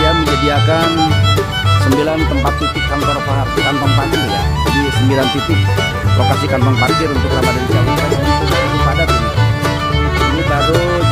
saya menyediakan 9 tempat titik kantong parkir ya. Jadi 9 titik lokasi kantong parkir untuk Ramadan Ciawi kan padat ini. Ini baru